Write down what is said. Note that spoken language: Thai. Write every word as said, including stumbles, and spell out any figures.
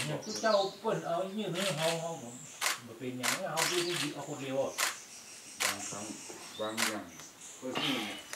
เนี่ยทุกเจ้าเปิ่นเอาเงี้ยเนื้อเฮาเฮาผมเป็นอย่างนี้เฮาดูดีเอาคนเดียวบางครั้งบางอย่างก็ที่เนี่ย